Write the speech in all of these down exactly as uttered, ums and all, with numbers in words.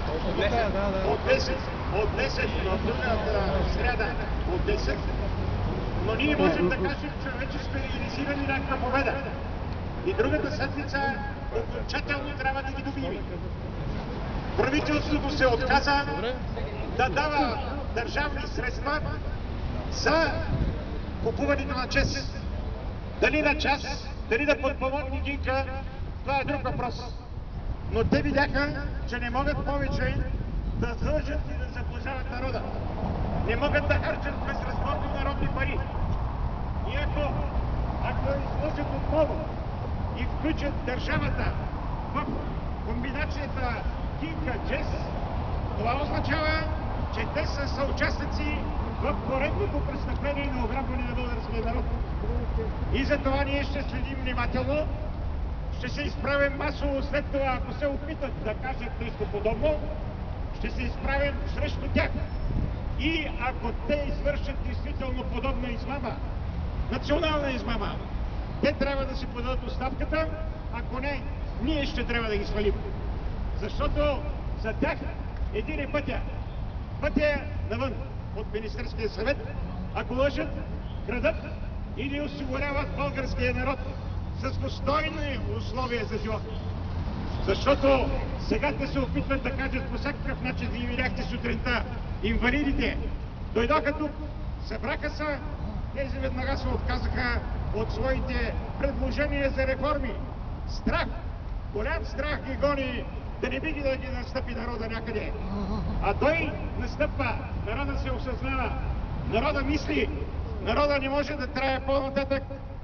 От десет, от десет, в другата сряда от десет, но ние можем да кажем, че вече сме реализирали някаква победа. И другата седмица окончателно трябва да ги добием. Правителството се отказа да дава държавни средства за купуването на ЧЕЗ. Дали на час, дали да подпомогне Гинка, това е друг въпрос. Но те видяха, че не могат повече да лъжат и да заблуждават народа. Не могат да харчат безразборно народни пари. И ако, ако изложат отново и включат държавата в комбинацията Гинка-ЧЕЗ, това означава, че те са съучастници в поредното престъпление на ограбване на българския народ. И за това ние ще следим внимателно, ще се изправим масово след това, ако се опитат да кажат нещо подобно, ще се изправим срещу тях. И ако те извършат действително подобна измама, национална измама, те трябва да си подадат оставката, ако не, ние ще трябва да ги свалим. Защото за тях един е пътя. Пътя е навън от Министерския съвет, ако лъжат, крадат или осигуряват българския народ с достойни условия за живот. Защото сега те се опитват да кажат по всякакъв начин, вие видяхте сутринта, инвалидите дойдоха тук, събраха се, тези веднага се отказаха от своите предложения за реформи. Страх, голям страх ги гони, да не би ги да ги настъпи народа някъде. А той настъпва, народа се осъзнава, народа мисли, народа не може да трае по-нататък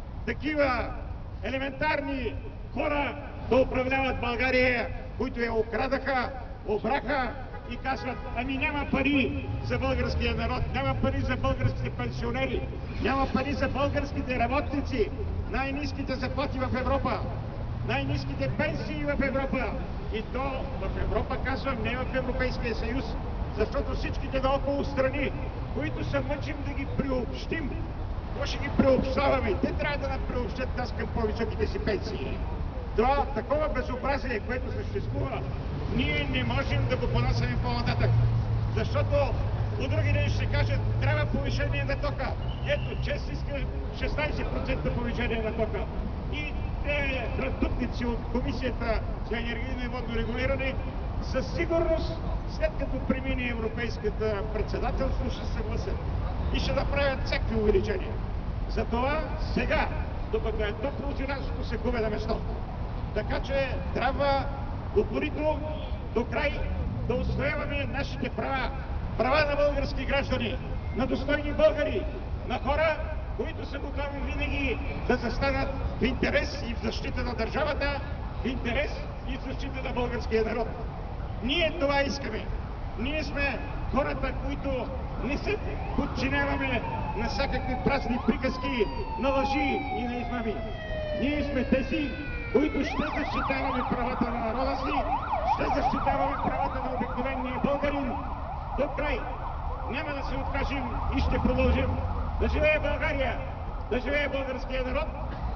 такива елементарни хора да управляват България, които я окрадаха, обраха и казват, ами няма пари за българския народ, няма пари за българските пенсионери, няма пари за българските работници, най-ниските заплати в Европа, най-ниските пенсии в Европа. И то в Европа, казвам, не в Европейския съюз, защото всичките наоколо страни, които се мъчим да ги приобщим, какво ще ги приобщаваме? Те трябва да приобщат нас към по-високите си пенсии. Това такова безобразие, което съществува, ние не можем да го понасяме по-нататък. Защото от други ден ще кажат, трябва повишение на тока. Ето, ЧЕЗ иска шестнайсет процента повишение на тока. И те радутници от Комисията за енергийно и водно регулиране със сигурност, след като премине европейската председателство, ще се съгласят и ще направят всякакви увеличения. Затова сега, докато е топло, зеленството се губе на место. Така че трябва упорито до край да отстояваме нашите права, права на български граждани, на достойни българи, на хора, които са готови винаги да застанат в интерес и в защита на държавата, в интерес и в защита на българския народ. Ние това искаме. Ние сме хората, които не се подчиняваме на всякакви празни приказки, на лъжи и на измами. Ние сме тези, които ще защитаваме правата на народа си, ще защитаваме правата на обикновения българин до край. Няма да се откажем и ще продължим. Да живее България, да живее българския народ,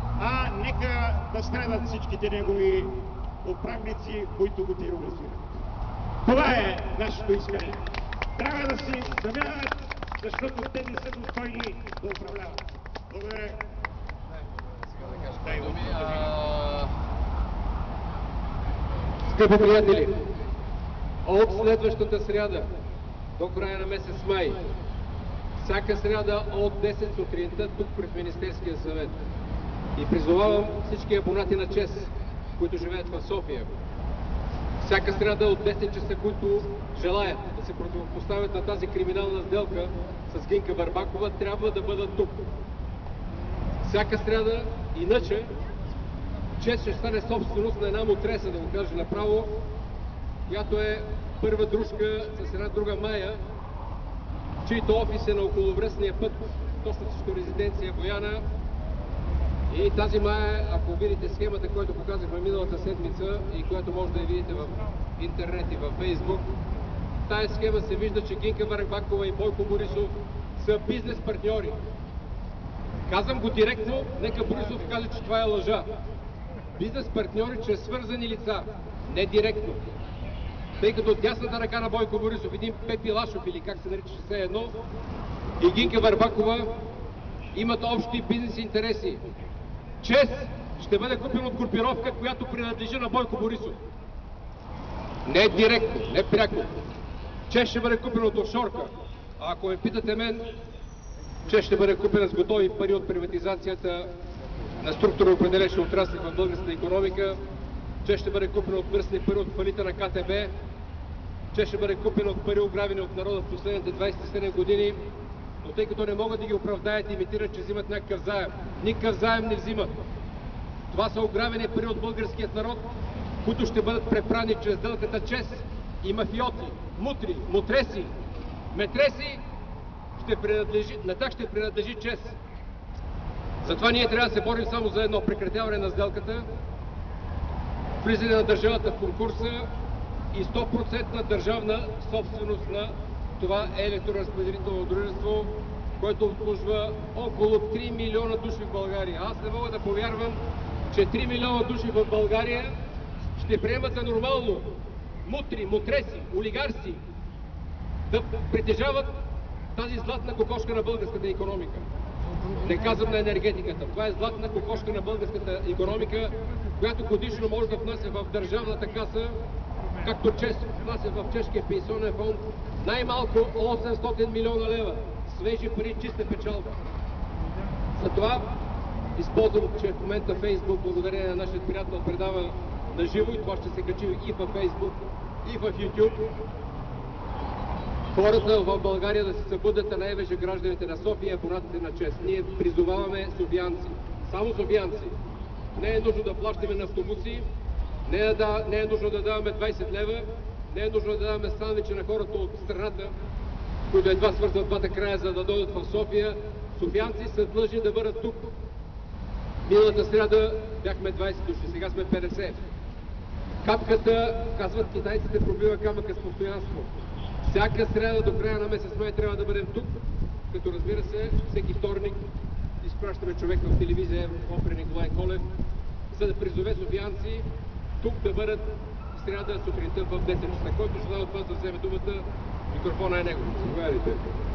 а нека да страдат всичките негови управници, които го тероризират. Това е нашето искане. Трябва да се замяват, защото те не са достойни да управляват. Благодаря. Скъпи приятели, от следващата сряда до края на месец май, всяка сряда от десет сутринта тук пред Министерския съвет. И призовавам всички абонати на ЧЕЗ, които живеят в София, всяка сряда от десет часа, които желаят да се противопоставят на тази криминална сделка с Гинка Върбакова, трябва да бъдат тук. Всяка сряда, иначе ЧЕЗ ще стане собственост на една мутреса, да го кажа направо, която е първа дружка с една друга Мая, чийто офис е на околовръстния път, точно срещу резиденция Бояна. И тази Мая, ако видите схемата, която показахме миналата седмица и която може да я видите в интернет и във Фейсбук, в тази схема се вижда, че Гинка Върбакова и Бойко Борисов са бизнес партньори. Казвам го директно, нека Борисов каже, че това е лъжа. Бизнес партньори чрез свързани лица, не директно. тъй като дясната ръка на Бойко Борисов, един Пепи Лашов или как се нарича все едно, и Гинка Върбакова имат общи бизнес интереси. ЧЕЗ ще бъде купен от групировка, която принадлежи на Бойко Борисов. Не директно, не пряко. ЧЕЗ ще бъде купен от офшорка. А ако ме питате мен, ЧЕЗ ще бъде купена с готови пари от приватизацията на структурно определящи отрасли в българската икономика. ЧЕЗ ще бъде купен от мръсни пари от фалита на КТБ. ЧЕЗ ще бъде купен от пари, ограбени от народа в последните двайсет и седем години. Но тъй като не могат да ги оправдаят и имитират, че взимат някакъв заем. Никакъв заем не взимат. Това са ограбени пари от българският народ, които ще бъдат препрани чрез сделката ЧЕЗ и мафиоти, мутри, мутреси, метреси, ще принадлежи, на тях ще принадлежи ЧЕЗ. Затова ние трябва да се борим само за едно прекратяване на сделката, влизане на държавата в конкурса и сто процента държавна собственост на това електроразпределително дружество, което обслужва около три милиона души в България. Аз не мога да повярвам, че три милиона души в България ще приемат за нормално мутри, мутреси, олигарси да притежават тази златна кокошка на българската икономика. Не казвам на енергетиката. Това е златна кокошка на българската икономика, която годишно може да внася в държавната каса, както ЧЕЗ внася в чешкия пенсионен фонд, най-малко осемстотин милиона лева. Свежи пари, чиста печалба. Затова използвам, че в момента Фейсбук, благодарение на нашия приятел, предава на живо и това ще се качи и във Фейсбук, и в Ютуб. Хората в България да се събудят, а най-вече гражданите на София и абонатите на ЧЕЗ. Ние призоваваме софиянци, само софиянци. Не е нужно да плащаме на автобуси, не е, да, не е нужно да даваме двайсет лева, не е нужно да даваме сандвичи на хората от страната, които едва свързват двата края, за да дойдат в София. Софиянци са длъжни да бъдат тук. Миналата сряда бяхме двайсет души, сега сме петдесет. Капката, казват китайците, пробива камъка с постоянство. Всяка сряда до края на месец май трябва да бъдем тук, като разбира се, всеки вторник изпращаме човек в телевизия, опера Николай Колев, за да призове софиянци тук да бъдат сряда сутринта в десет часа. Който желая от вас да вземе думата, микрофона е него. Заповядайте.